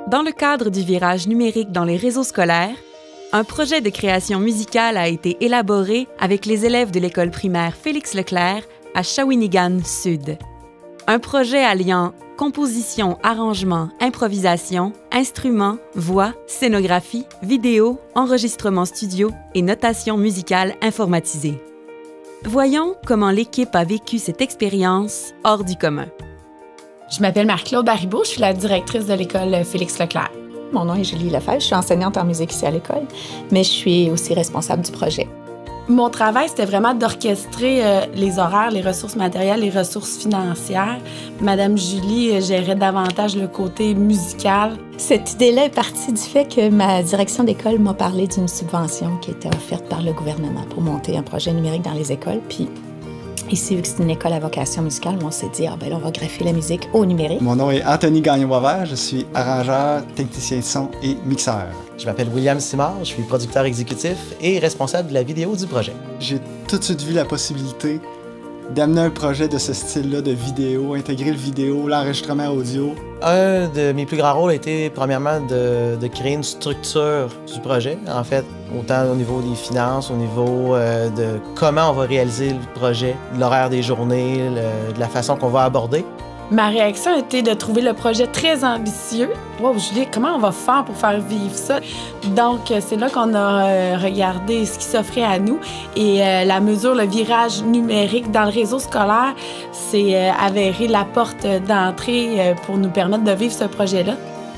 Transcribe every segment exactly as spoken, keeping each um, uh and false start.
Dans le cadre du virage numérique dans les réseaux scolaires, un projet de création musicale a été élaboré avec les élèves de l'école primaire Félix-Leclerc à Shawinigan Sud. Un projet alliant composition, arrangement, improvisation, instruments, voix, scénographie, vidéo, enregistrement studio et notation musicale informatisée. Voyons comment l'équipe a vécu cette expérience hors du commun. Je m'appelle Marie-Claude Baribeau, je suis la directrice de l'école Félix-Leclerc. Mon nom est Julie Lefebvre, je suis enseignante en musique ici à l'école, mais je suis aussi responsable du projet. Mon travail, c'était vraiment d'orchestrer euh, les horaires, les ressources matérielles, les ressources financières. Madame Julie euh, gérait davantage le côté musical. Cette idée-là est partie du fait que ma direction d'école m'a parlé d'une subvention qui était offerte par le gouvernement pour monter un projet numérique dans les écoles. Puis ici, vu que c'est une école à vocation musicale, on s'est dit, ah ben là, on va greffer la musique au numérique. Mon nom est Anthony Gagnon-Boisvert, je suis arrangeur, technicien de son et mixeur. Je m'appelle William Simard, je suis producteur exécutif et responsable de la vidéo du projet. J'ai tout de suite vu la possibilité d'amener un projet de ce style-là de vidéo, intégrer le vidéo, l'enregistrement audio. Un de mes plus grands rôles a été, premièrement, de, de créer une structure du projet. En fait, autant au niveau des finances, au niveau euh, de comment on va réaliser le projet, l'horaire des journées, le, de la façon qu'on va aborder. Ma réaction était de trouver le projet très ambitieux. Wow, Julie, comment on va faire pour faire vivre ça? Donc, c'est là qu'on a euh, regardé ce qui s'offrait à nous. Et euh, la mesure, le virage numérique dans le réseau scolaire, c'est euh, avéré la porte d'entrée euh, pour nous permettre de vivre ce projet-là.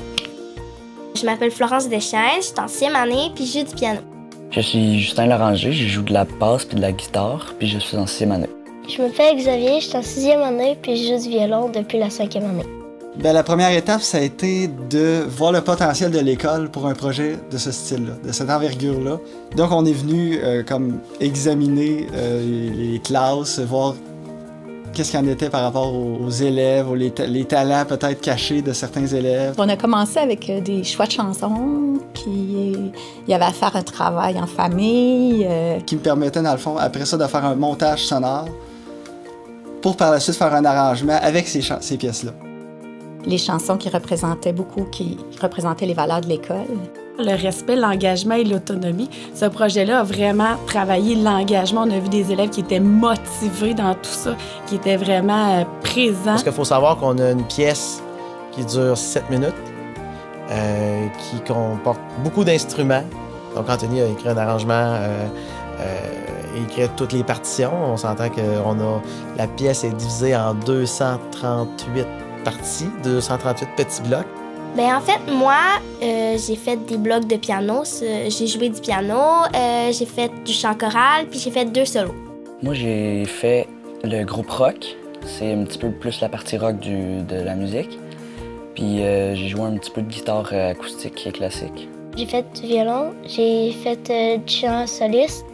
Je m'appelle Florence Deschênes, je suis en sixième année, puis je joue du piano. Je suis Justin Loranger, je joue de la basse puis de la guitare, puis je suis en sixième année. Je m'appelle Xavier, je suis en sixième année, puis je joue du violon depuis la cinquième année. Bien, la première étape, ça a été de voir le potentiel de l'école pour un projet de ce style-là, de cette envergure-là. Donc, on est venu euh, comme examiner euh, les, les classes, voir qu'est-ce qu'il en était par rapport aux, aux élèves, aux, les, ta les talents peut-être cachés de certains élèves. On a commencé avec des choix de chansons, puis il y avait à faire un travail en famille. Euh... Qui me permettait, dans le fond, après ça, de faire un montage sonore pour par la suite faire un arrangement avec ces, ces pièces-là. Les chansons qui représentaient beaucoup, qui représentaient les valeurs de l'école. Le respect, l'engagement et l'autonomie. Ce projet-là a vraiment travaillé l'engagement. On a vu des élèves qui étaient motivés dans tout ça, qui étaient vraiment euh, présents. Parce qu'il faut savoir qu'on a une pièce qui dure sept minutes, euh, qui comporte beaucoup d'instruments. Donc Anthony a écrit un arrangement, euh, euh, écrit toutes les partitions. On s'entend que on a, la pièce est divisée en deux cent trente-huit parties, deux cent trente-huit petits blocs. Bien, en fait, moi, euh, j'ai fait des blocs de piano. J'ai joué du piano, euh, j'ai fait du chant choral, puis j'ai fait deux solos. Moi, j'ai fait le groupe rock. C'est un petit peu plus la partie rock du, de la musique. Puis euh, j'ai joué un petit peu de guitare acoustique et classique. J'ai fait du violon, j'ai fait euh, du chant soliste,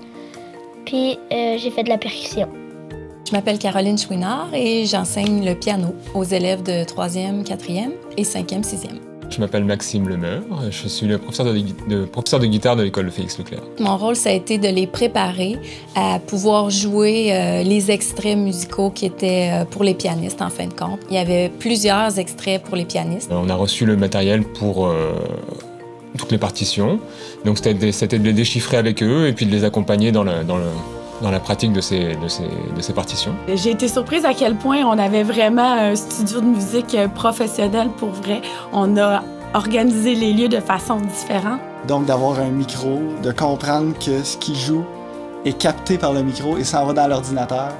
puis euh, j'ai fait de la percussion. Je m'appelle Caroline Chouinard et j'enseigne le piano aux élèves de troisième, quatrième et cinquième, sixième. Je m'appelle Maxime Lemeur, je suis le professeur de, de, professeur de guitare de l'école de Félix-Leclerc. Mon rôle, ça a été de les préparer à pouvoir jouer euh, les extraits musicaux qui étaient euh, pour les pianistes, en fin de compte. Il y avait plusieurs extraits pour les pianistes. On a reçu le matériel pour euh, toutes les partitions, donc c'était de les déchiffrer avec eux et puis de les accompagner dans le... Dans le dans la pratique de ces, de, ces, de ces partitions. J'ai été surprise à quel point on avait vraiment un studio de musique professionnel pour vrai. On a organisé les lieux de façon différente. Donc d'avoir un micro, de comprendre que ce qui joue est capté par le micro et s'en va dans l'ordinateur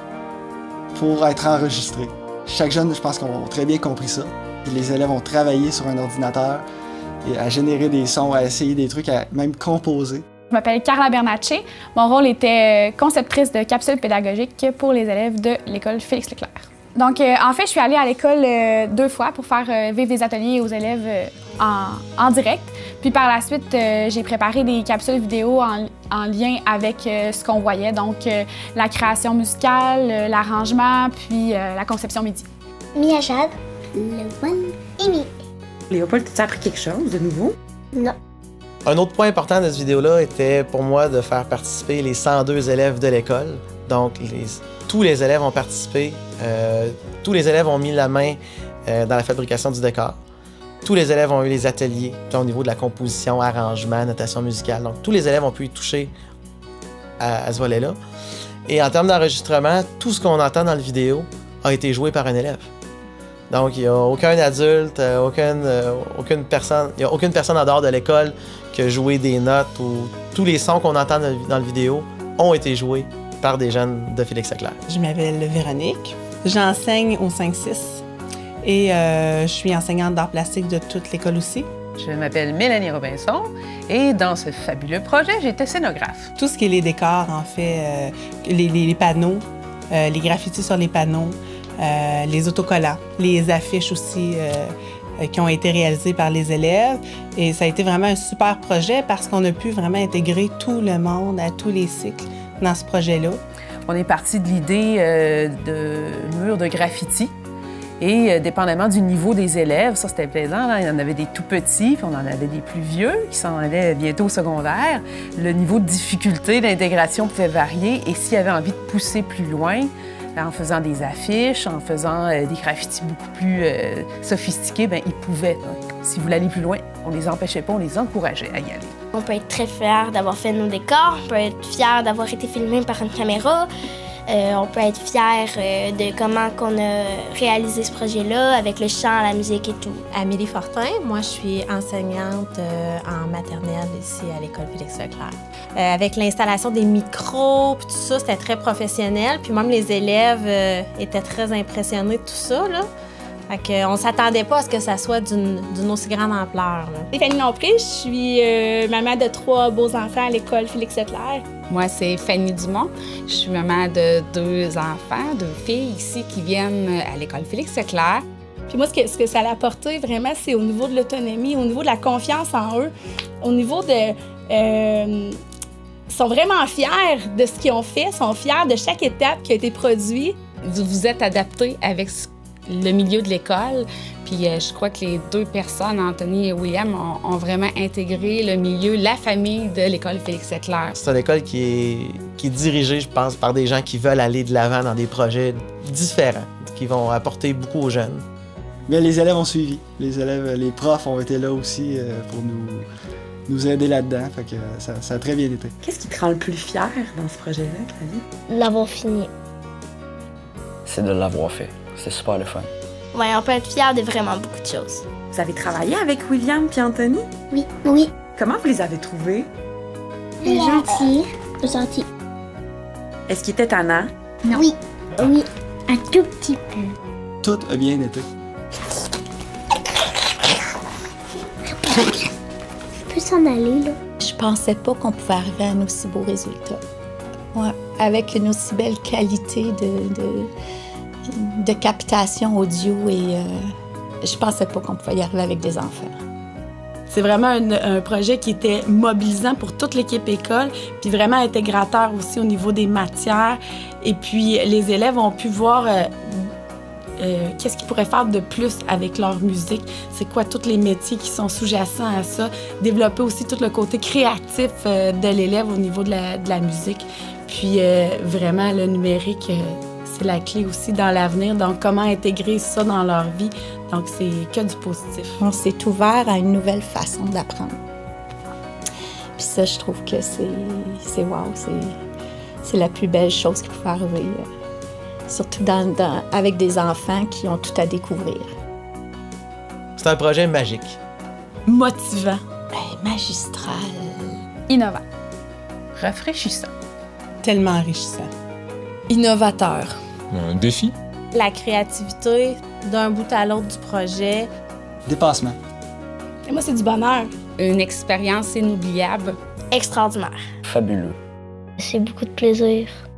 pour être enregistré. Chaque jeune, je pense qu'on a très bien compris ça. Les élèves ont travaillé sur un ordinateur et à générer des sons, à essayer des trucs, à même composer. Je m'appelle Carla Bernatchez. Mon rôle était conceptrice de capsules pédagogiques pour les élèves de l'école Félix-Leclerc. Donc, euh, en fait, je suis allée à l'école euh, deux fois pour faire euh, vivre des ateliers aux élèves euh, en, en direct. Puis par la suite, euh, j'ai préparé des capsules vidéo en, en lien avec euh, ce qu'on voyait, donc euh, la création musicale, euh, l'arrangement, puis euh, la conception midi. Mia Jade, Léopold et Mi. Léopold, t'as appris quelque chose de nouveau? Non. Un autre point important de cette vidéo-là était pour moi de faire participer les cent deux élèves de l'école. Donc, les, tous les élèves ont participé. Euh, tous les élèves ont mis la main euh, dans la fabrication du décor. Tous les élèves ont eu les ateliers au niveau de la composition, arrangement, notation musicale. Donc, tous les élèves ont pu y toucher à, à ce volet-là. Et en termes d'enregistrement, tout ce qu'on entend dans le vidéo a été joué par un élève. Donc, il n'y a aucun adulte, aucune, aucune personne, il n'y a aucune personne en dehors de l'école qui a joué des notes ou tous les sons qu'on entend dans la vidéo ont été joués par des jeunes de Félix Leclerc. Je m'appelle Véronique. J'enseigne au cinq six et euh, je suis enseignante d'art plastique de toute l'école aussi. Je m'appelle Mélanie Robinson et dans ce fabuleux projet, j'étais scénographe. Tout ce qui est les décors, en fait, euh, les, les, les panneaux, euh, les graffitis sur les panneaux, euh, les autocollants, les affiches aussi euh, qui ont été réalisées par les élèves. Et ça a été vraiment un super projet parce qu'on a pu vraiment intégrer tout le monde à tous les cycles dans ce projet-là. On est parti de l'idée euh, de murs de graffiti. Et euh, dépendamment du niveau des élèves, ça c'était plaisant, là. Il y en avait des tout petits, puis on en avait des plus vieux qui s'en allaient bientôt au secondaire. Le niveau de difficulté d'intégration pouvait varier et s'il y avait envie de pousser plus loin, en faisant des affiches, en faisant euh, des graffitis beaucoup plus euh, sophistiqués, bien, ils pouvaient. Hein. S'ils voulaient aller plus loin, on les empêchait pas, on les encourageait à y aller. On peut être très fiers d'avoir fait nos décors, on peut être fiers d'avoir été filmés par une caméra. Euh, on peut être fiers euh, de comment on a réalisé ce projet-là avec le chant, la musique et tout. Amélie Fortin, moi je suis enseignante euh, en maternelle ici à l'école Félix Leclerc. Euh, avec l'installation des micros, puis tout ça, c'était très professionnel. Puis même les élèves euh, étaient très impressionnés de tout ça, là. Fait qu'on ne s'attendait pas à ce que ça soit d'une aussi grande ampleur. Je suis Fanny Lompré, je suis euh, maman de trois beaux enfants à l'école Félix Leclerc. Moi, c'est Fanny Dumont. Je suis maman de deux enfants, deux filles ici qui viennent à l'école Félix Leclerc. Puis moi, ce que, ce que ça a apporté vraiment, c'est au niveau de l'autonomie, au niveau de la confiance en eux, au niveau de... Euh, ils sont vraiment fiers de ce qu'ils ont fait, sont fiers de chaque étape qui a été produite. Vous vous êtes adaptés avec ce le milieu de l'école. Puis euh, je crois que les deux personnes, Anthony et William, ont, ont vraiment intégré le milieu, la famille de l'école Félix Leclerc. C'est une école qui est, qui est dirigée, je pense, par des gens qui veulent aller de l'avant dans des projets différents, qui vont apporter beaucoup aux jeunes. Mais les élèves ont suivi. Les élèves, les profs ont été là aussi euh, pour nous, nous aider là-dedans. Fait que ça, ça a très bien été. Qu'est-ce qui te rend le plus fier dans ce projet-là, Claudie? L'avoir fini. C'est de l'avoir fait. C'est super le fun. Oui, on peut être fiers de vraiment beaucoup de choses. Vous avez travaillé avec William et Anthony? Oui. Oui. Comment vous les avez trouvés? Gentils. Gentils. Est-ce qu'ils étaient tannants? Non. Oui. Oui. Un tout petit peu. Tout a bien été. Je peux s'en aller, là? Je pensais pas qu'on pouvait arriver à un aussi beau résultat. Ouais. Avec une aussi belle qualité de... de... de captation audio et euh, je pensais pas qu'on pouvait y arriver avec des enfants. C'est vraiment un, un projet qui était mobilisant pour toute l'équipe école, puis vraiment intégrateur aussi au niveau des matières. Et puis les élèves ont pu voir euh, euh, qu'est-ce qu'ils pourraient faire de plus avec leur musique, c'est quoi tous les métiers qui sont sous-jacents à ça, développer aussi tout le côté créatif euh, de l'élève au niveau de la, de la musique. Puis euh, vraiment le numérique, euh, c'est la clé aussi dans l'avenir, donc comment intégrer ça dans leur vie. Donc, c'est que du positif. On s'est ouvert à une nouvelle façon d'apprendre. Puis ça, je trouve que c'est wow, c'est la plus belle chose qui pouvait arriver. Surtout dans, dans, avec des enfants qui ont tout à découvrir. C'est un projet magique. Motivant. Ben, magistral. Innovant. Rafraîchissant. Tellement enrichissant. Innovateur. Un défi. La créativité d'un bout à l'autre du projet. Dépassement. Et moi, c'est du bonheur. Une expérience inoubliable. Extraordinaire. Fabuleux. C'est beaucoup de plaisir.